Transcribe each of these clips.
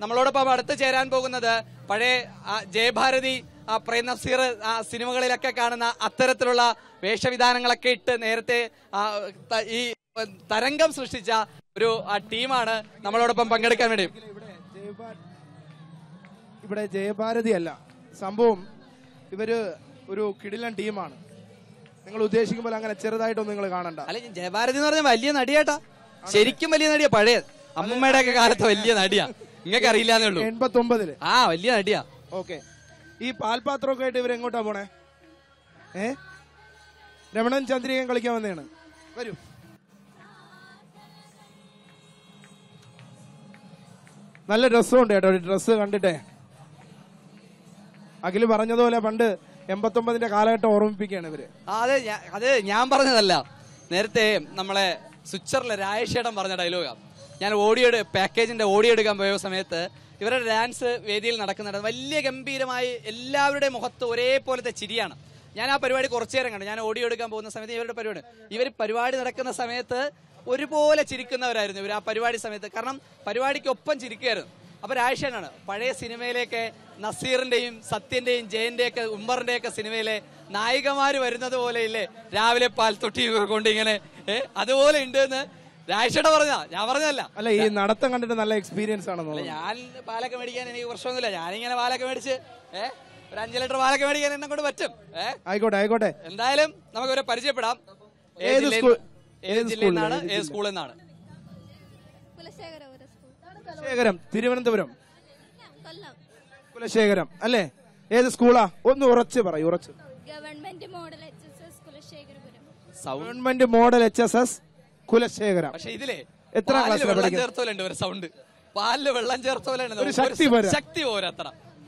നമ്മളോടൊപ്പം അടുത്ത് ചേരാൻ പോകുന്നത് പഴയ ജയഭാരതി, പ്രേം നസീർ സിനിമകളിലൊക്കെ കാണുന്ന അത്തരത്തിലുള്ള വേഷവിധാനങ്ങളൊക്കെ ഇട്ട് നേരത്തെ ഈ തരംഗം സൃഷ്ടിച്ച ഒരു ടീമാണ് നമ്മളോടൊപ്പം പങ്കെടുക്കാൻ വേണ്ടി. ഇവിടെ ജയഭാരതി അല്ല സംഭവം, ഇവര് ഒരു കിടിലൻ ടീമാണ്. നിങ്ങൾ ഉദ്ദേശിക്കുമ്പോൾ അങ്ങനെ ചെറുതായിട്ടൊന്നും നിങ്ങൾ കാണണ്ട. അല്ല, ജയഭാരതി എന്ന് പറഞ്ഞാൽ വലിയ നടിയാട്ടാ, ശരിക്കും വലിയ നടിയാ. പഴയ അമ്മമ്മയുടെ ഒക്കെ കാലത്ത് വലിയ നടിയാ, നിങ്ങൾക്ക് അറിയില്ലാന്നേ ഉള്ളൂ. 89 വലിയ നടിയാ. ഓക്കെ, ഈ പാൽപാത്രമൊക്കെ ആയിട്ട് ഇവരെങ്ങോട്ടാ പോണേ? രമണൻ ചന്ദ്രികൻ കളിക്കാൻ വന്നതാണ്. വരൂ. നല്ല രസമുണ്ട് കേട്ടോ ഡ്രസ്സ് കണ്ടിട്ടേ. അഖില് പറഞ്ഞതുപോലെ പണ്ട് 89 കാലഘട്ടം ഓർമ്മിപ്പിക്കുകയാണ് ഇവര്. അത് ഞാൻ പറഞ്ഞതല്ല, നേരത്തെ നമ്മളെ സ്വിച്ചറിലെ രാജേഷേടൻ പറഞ്ഞ ഡയലോഗാ. ഞാൻ പാക്കേജിന്റെ ഓഡിയോ എടുക്കാൻ പോയ സമയത്ത് ഇവരുടെ ഡാൻസ് വേദിയിൽ നടക്കുന്നുണ്ട്. വലിയ ഗംഭീരമായി എല്ലാവരുടെയും മുഖത്ത് ഒരേപോലത്തെ ചിരിയാണ്. ഞാൻ ആ പരിപാടി കുറച്ചു നേരം കണ്ടു. ഞാൻ ഓഡിയോ എടുക്കാൻ പോകുന്ന സമയത്ത് ഇവരുടെ പരിപാടി നടക്കുന്ന സമയത്ത് ഒരുപോലെ ചിരിക്കുന്നവരായിരുന്നു ഇവർ ആ പരിപാടി സമയത്ത്. കാരണം പരിപാടിക്കൊപ്പം ചിരിക്കുകയായിരുന്നു. അപ്പൊ രാജേഷേനാണ് പഴയ സിനിമയിലേക്ക് നസീറിന്റെയും സത്യന്റെയും ജയന്റെയൊക്കെ ഉമ്മറിന്റെയൊക്കെ സിനിമയിലെ നായികമാര് വരുന്നത് പോലെ ഇല്ലേ, രാവിലെ പാൽ തൊട്ടി കൊണ്ട് ഇങ്ങനെ അതുപോലെ ഉണ്ട് എന്ന് രാജേഷേട്ട പറഞ്ഞ, ഞാൻ പറഞ്ഞതല്ല. അല്ല, ഈ നടത്തം കണ്ടിട്ട് നല്ല എക്സ്പീരിയൻസ് ആണെന്ന്. ഞാൻ പാലൊക്കെ മേടിക്കാൻ എനിക്ക് പ്രശ്നമൊന്നുമില്ല. ഞാനിങ്ങനെ പാലൊക്കെ മേടിച്ച് ഒരു 5 ലിറ്റർ പാലൊക്കെ മേടിക്കാൻ എന്നെ കൊണ്ട് പറ്റും. ആയിക്കോട്ടെ. എന്തായാലും നമുക്ക് ഇവരെ പരിചയപ്പെടാം. ഏത് ജില്ലയിൽ നിന്നാണ്, ഏത് സ്കൂളിൽ നിന്നാണ്? കുലശേഖരം, തിരുവനന്തപുരം. കുലശേഖരം അല്ലേ? ഏത് സ്കൂളാ? ഒന്ന് ഉറച്ച് പറയൂ. ഉറച്ച്. Government model HSS Kulasekharapuram. Government model HSS Kulasekharam. പക്ഷെ ഇതിലെ എത്ര ക്ലാസ് വെള്ളം ചേർത്തോലുണ്ട് ഒരു സൗണ്ട്. പാലില് വെള്ളം ചേർത്തോലുണ്ട്, ശക്തി പോരത്ര.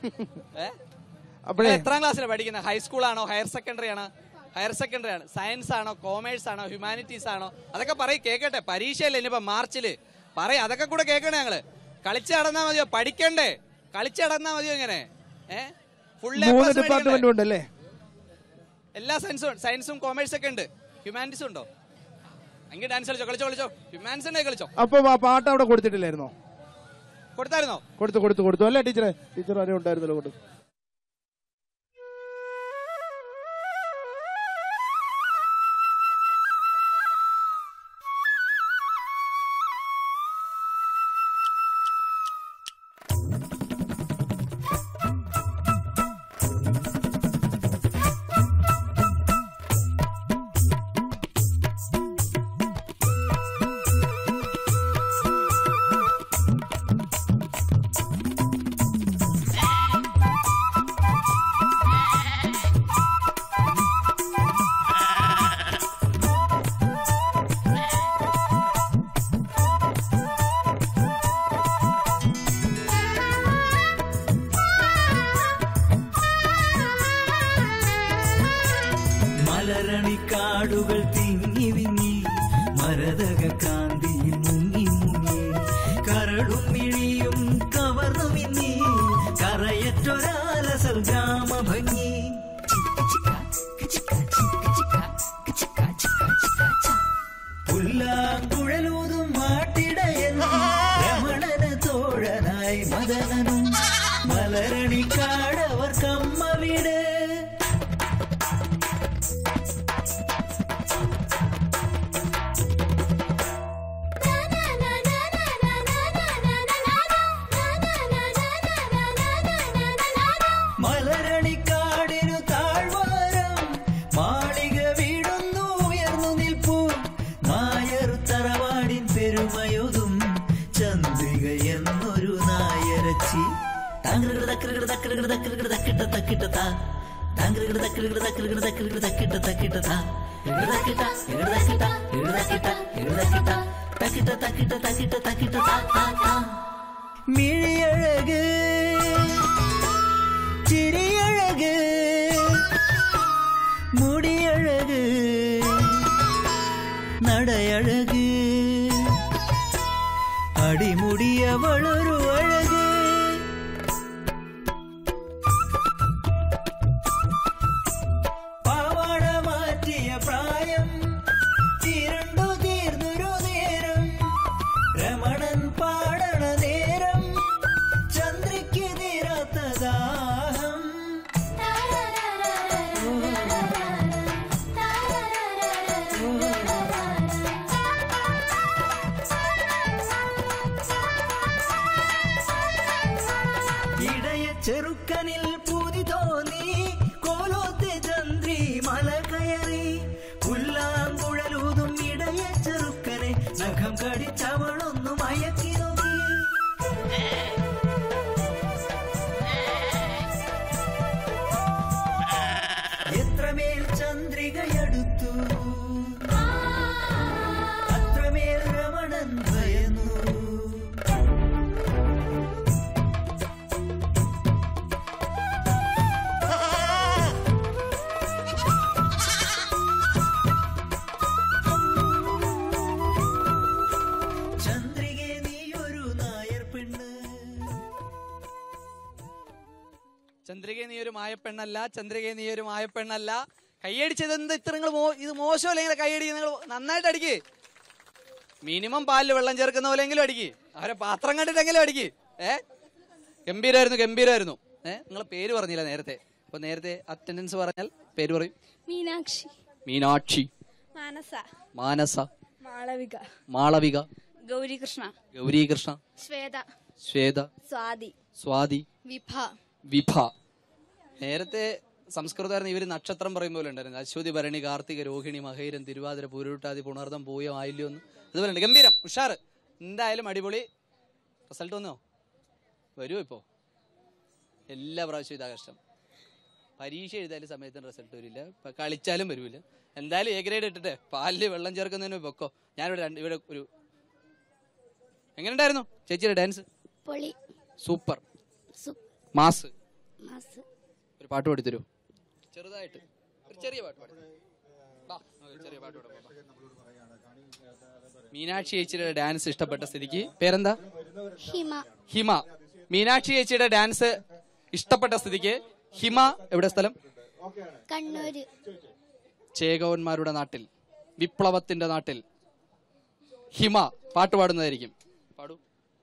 എത്രാം ക്ലാസ്സിലാണ് പഠിക്കുന്നത്? ഹൈസ്കൂളാണോ, ഹയർ സെക്കൻഡറി ആണോ? ഹയർ സെക്കൻഡറി ആണ്. സയൻസ് ആണോ, കോമേഴ്സ് ആണോ, ഹ്യൂമാനിറ്റീസ് ആണോ? അതൊക്കെ പറയും, കേക്കട്ടെ. പരീക്ഷയല്ലേ ഇനിയിപ്പോ മാർച്ചില് പറയും. അതൊക്കെ കൂടെ കേൾക്കണേ. ഞങ്ങള് കളിച്ച് നടന്നാ മതിയോ? പഠിക്കണ്ടേ? കളിച്ച് നടന്നാ മതിയോ? ഇങ്ങനെ ഫുൾ ഡിപ്പാർട്ട്മെന്റ് ഉണ്ടല്ലേ? എല്ലാ സയൻസും കോമേഴ്സ് ഒക്കെ ഉണ്ട്. ഹ്യൂമാനിറ്റീസ് ഉണ്ടോ? അങ്ങനെ ഡാൻസ് കളിച്ചോ. ഹ്യൂമാനിറ്റീസ് കളിച്ചോ. അപ്പൊ പാട്ട് അവിടെ കൊടുത്തിട്ടില്ലായിരുന്നോ? കൊടുത്തായിരുന്നോ? കൊടുത്തു അല്ലേ ടീച്ചർ ആരും ഉണ്ടായിരുന്നല്ലോ. കൊടുത്തു. മലരണിക്കാടുകൾ തിങ്ങി വിങ്ങി മരതക കാന്തിയിൽ മുങ്ങി മുങ്ങി കരടും മിഴിയും കവർന്നു മിന്നി കറയറ്റൊരാലസൽ ഗ്രാമഭംഗി പുല്ലാങ്കുഴലൂതും മാട്ടിടയൻ രമണന് തോഴനായി മദനനും മലരണിക്കാടവർ കമ്മ വീട് മലരണിക്കാടിനു താഴ്വാരം മാളിക വീടുന്നു ഉയർന്നു നിൽപ്പൂ നായർ തറവാടിൻ പെരുമയൊതും ചന്ദ്രിക എന്നൊരു നായരച്ചി മിഴിയഴക് ചിരിയഴക് മുടിയഴക് നടയഴക് അടിമുടിയവളൊരു അഴക് പാവാട മാറ്റിയ പ്രായം ചിരണ്ടു തീർന്നൊരു നേരം രമണൻ പാടണ നേരം ചെറുക്കനിൽ പൂതി തോന്നി കോലോത്തെ ചന്ദ്രി മല കയറി പുല്ലാങ്കുഴലൂതും ഇടയ ചെറുക്കനെ നഖം കടിച്ചവളൊന്നു മയക്കി നോക്കി എത്രമേൽ ചന്ദ്രികയടുത്തു അത്രമേൽ രമണൻ ഭയന്നു ചന്ദ്രികെ നീയൊരു നായർ പെണ്ണ് ചന്ദ്രികെ നീ ഒരു മായപ്പെണ്ണല്ല, ചന്ദ്രികെ നീ ഒരു മായപ്പെണ്ണല്ല. കൈയടിച്ചത് എന്ത് ഇത്ര നിങ്ങൾ ഇത് മോശമല്ല. ഇങ്ങനെ കൈയടി നിങ്ങൾ നന്നായിട്ട് അടിക്ക്. മിനിമം പാലിൽ വെള്ളം ചേർക്കുന്ന പോലെങ്കിലും അടിക്ക്. അവരെ പാത്രം കണ്ടിട്ടെങ്കിലും അടിക്ക്. ഗംഭീരമായിരുന്നു, ഗംഭീരമായിരുന്നു. നിങ്ങളെ പേര് പറഞ്ഞില്ല നേരത്തെ. അപ്പൊ നേരത്തെ അറ്റൻഡൻസ് പറഞ്ഞാൽ പേര് പറയും. മീനാക്ഷി, മീനാക്ഷി, മാനസ, മാനസ, മാളവിക, മാളവിക, ഗൗരികൃഷ്ണ, ഗൗരീകൃഷ്ണ, ശ്വേത, ശ്വേത, സ്വാതി, സ്വാതി, വിഭ. വിഭ. നേരത്തെ സംസ്കൃതമായിരുന്നു. ഇവര് നക്ഷത്രം പറയുമ്പോൾ ഉണ്ടായിരുന്നു. അശ്വതി, ഭരണി, കാർത്തിക, രോഹിണി, മഹേരൻ, തിരുവാതിര, പൂരുട്ടാതി, പുണർദം, പൂയം, ആയില്യം ഒന്ന് അതുപോലെ ഉണ്ട്. ഗംഭീരം, ഉഷാറ്. എന്തായാലും അടിപൊളി. റിസൾട്ട് വന്നോ? വരുമോ? ഇപ്പോ എല്ലാ പ്രാവശ്യവും ഇതാ കഷ്ടം. പരീക്ഷ എഴുതാലും സമയത്തിന് റിസൾട്ട് വരില്ല, കളിച്ചാലും വരില്ല. എന്തായാലും എ ഗ്രേഡ് ഇട്ടിട്ട് പാലില് വെള്ളം ചേർക്കുന്നതിന് വെക്കോ. ഞാനിവിടെ ഇവിടെ ഒരു എങ്ങനെയുണ്ടായിരുന്നു ചേച്ചിയുടെ ഡാൻസ്? പൊളി, സൂപ്പർ, മാസ്. മാസ്. ഒരു പാട്ട് പാടി തരൂ ചെറുതായിട്ട്, ഒരു ചെറിയ പാട്ട് പാടി. ചെറിയ പാട്ട് പാടാം. മീനാക്ഷി ചേച്ചിയുടെ ഡാൻസ് ഇഷ്ടപ്പെട്ട സ്ഥിതിക്ക് പേരെന്താ? ഹിമ. ഹിമ. മീനാക്ഷി ചേച്ചിയുടെ ഡാൻസ് ഇഷ്ടപ്പെട്ട സ്ഥിതിക്ക് ഹിമ എവിടെ സ്ഥലം? കണ്ണൂര്. ചേകവന്മാരുടെ നാട്ടിൽ, വിപ്ലവത്തിന്റെ നാട്ടിൽ ഹിമ പാട്ട് പാടുന്നതായിരിക്കും. പാടൂ.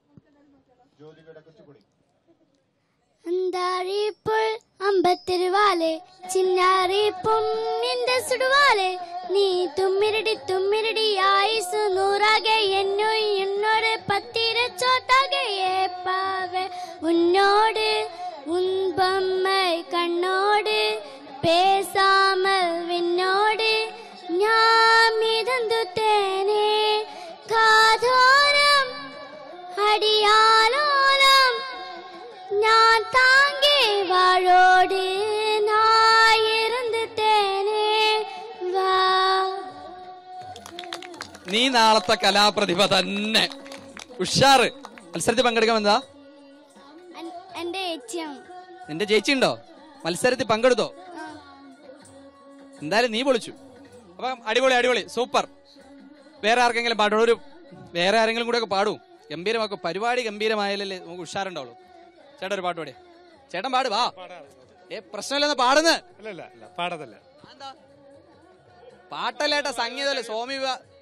അന്താരിപ്പോൾ അമ്പത്തിരുവാലെ ചിന്നാരിപ്പും നിന്റെ സുടുവാലെ നീ തുമ്മിരടി തുമ്മിരടി ആയുസ് നൂറാകെ എന്നോട് പത്തിരച്ചോട്ടാകെ ഏപ്പാവെ ഉന്നോട് ഉൻപമ്മൈ കണ്ണോട് പേസാമൽ വിന്നോട് ഞാൻ മിതന്തു തേനെ കാതോരം അടിയാലോലം ഞാൻ താങ്കി വാഴോട് നായിരുന്ന് തേനെ വാ. നീ നാളത്തെ കലാപ്രതിഭ തന്നെ. ഉഷാറ്. മത്സരത്തിൽ പങ്കെടുക്കാൻ എന്താ? എന്റെ ചേച്ചിയാണ്. നിന്റെ ചേച്ചി ഉണ്ടോ? മത്സരത്തിൽ പങ്കെടുത്തോ? എന്തായാലും നീ പൊളിച്ചു. അപ്പൊ അടിപൊളി, അടിപൊളി, സൂപ്പർ. വേറെ ആർക്കെങ്കിലും പാടോ? വേറെ ആരെങ്കിലും കൂടെ ഒക്കെ പാടൂ. ഗംഭീരമാക്കും. പരിപാടി ഗംഭീരമായാലല്ലേ നമുക്ക് ഉഷാറുണ്ടാവുള്ളൂ. ചേട്ടാ ഒരു പാട്ട് പാടിയേ. ചേട്ടൻ പാട് വാ. പ്രശ്നമില്ലെന്ന് പാടുന്ന പാടതല്ല, പാട്ടല്ലേട്ടാ, സംഗീതല്ലേ. സ്വാമി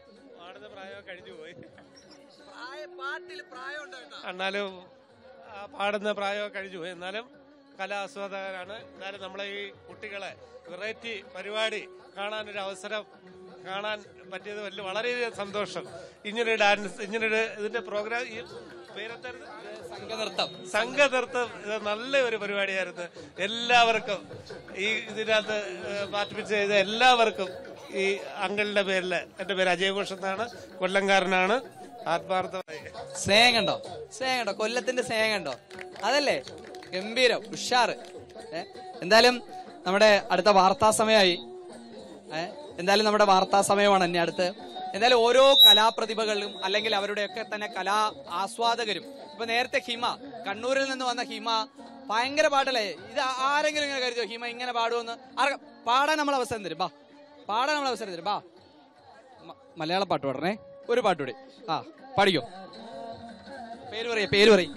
എന്നാലും പാടുന്ന പ്രായമൊക്കെ കഴിഞ്ഞു പോയി. എന്നാലും കലാസ്വാദകരാണ്. എന്നാലും നമ്മളെ ഈ കുട്ടികളെ വെറൈറ്റി പരിപാടി കാണാനൊരു അവസരം കാണാൻ പറ്റിയത് വളരെയധികം സന്തോഷം. ഇങ്ങനൊരു ഡാൻസ്, ഇങ്ങനൊരു ഇതിന്റെ പ്രോഗ്രാം, ഈ പേരെന്തായിരുന്നു? സംഘനൃത്തം. ഇത് നല്ല ഒരു പരിപാടിയായിരുന്നു. എല്ലാവർക്കും ഈ ഇതിനകത്ത് പാർട്ടിസിപ്പേറ്റ് ചെയ്ത എല്ലാവർക്കും ഈ അങ്കിളിന്റെ പേരിൽ, എന്റെ പേര് അജയഘോഷ് എന്നാണ്, കൊല്ലംകാരനാണ്. ആത്മാർത്ഥമായി സ്നേഹം കണ്ടോ? സ്നേഹം കണ്ടോ? കൊല്ലത്തിന്റെ സ്നേഹം കണ്ടോ? അതല്ലേ ഗംഭീരം, ഉഷാറ്. എന്തായാലും നമ്മുടെ അടുത്ത വാർത്താ സമയമായി. എന്തായാലും നമ്മുടെ വാർത്താ സമയമാണ് എന്നെ അടുത്ത്. എന്തായാലും ഓരോ കലാപ്രതിഭകളും അല്ലെങ്കിൽ അവരുടെയൊക്കെ തന്നെ കലാ ആസ്വാദകരും, ഇപ്പൊ നേരത്തെ ഹിമ, കണ്ണൂരിൽ നിന്ന് വന്ന ഹിമ ഭയങ്കര പാട്ടല്ലേ. ഇത് ആരെങ്കിലും ഇങ്ങനെ കരുതിയോ ഹിമ ഇങ്ങനെ പാടുമെന്ന്? പാടാൻ നമ്മൾ അവസരം തരും. പാടാൻ നമ്മൾ അവസരം തരും. മലയാള പാട്ട് പാടണേ. ഒരു പാട്ടുകൂടി. പാടിക്കോ. പേര് പറയും.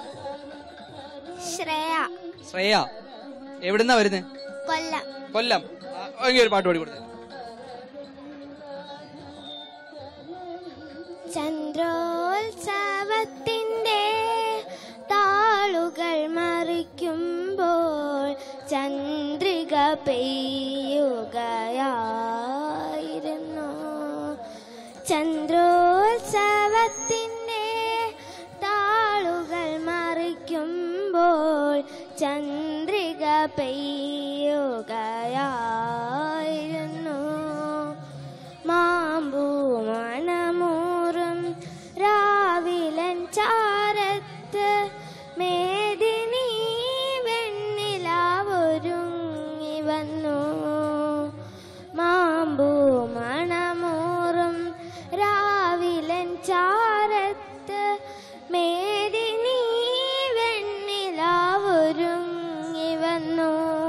ശ്രേയ. ശ്രേയ. എവിടുന്നാ വരുന്നത്? കൊല്ലം. കൊല്ലം. ഒരു പാട്ട് പാടി കൊടുത്തേ. ചന്ദ്രോത്സവത്തിന്റെ താളുകൾ മറിക്കുമ്പോൾ ചന്ദ്രിക പെയ്യുകയായിരുന്നു. ചന്ദ്രോത്സവത്തിന്റെ താളുകൾ മറിക്കുമ്പോൾ ചന്ദ്രിക പെയ്യുകയായിരുന്നു. മാമ്പൂ മണമൂറും രാവിലൻ ചാരത്ത് മേദിനി വെണ്ണിലാവൊരുങ്ങി വന്നു. മാമ്പൂ മണമൂറും രാവിലൻ ചാരത്ത് മേദിനി വെണ്ണിലാവൊരുങ്ങി വന്നു.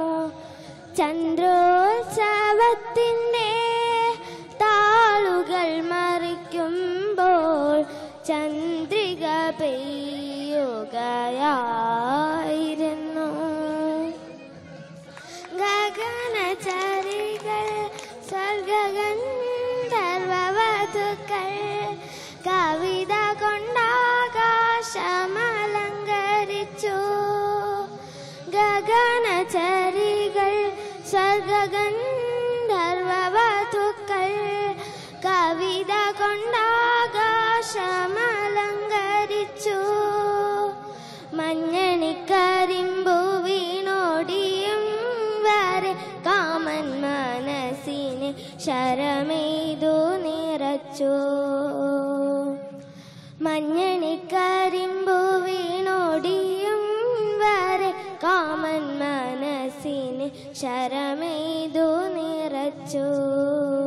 ചന്ദ്രോത്സവത്തിൻ്റെ താളുകൾ മറിക്കുമ്പോൾ ചന്ദ്രിക പെയ്യുകയായിരുന്നു. ഗഗനചരികൾ സ്വർഗഗന്ധർവവധുക്കൾ കവിത കൊണ്ടാകാശമലങ്കരിച്ചു. ഗഗനചരികൾ സ്വർഗഗന്ധർവവധുക്കൾ കവിത കൊണ്ടാകാശമലങ്കരിച്ചു. മഞ്ഞണിക്കരിമ്പു വീണോടിയും വരെ കാമൻ മനസ്സിനെ ശരമെയ്തു നിറച്ചു. മഞ്ഞണിക്കരിമ്പു വീണോടിയും വരെ കാമൻ മനസ്സിനെ ശരമെയ്തു നിറച്ചു.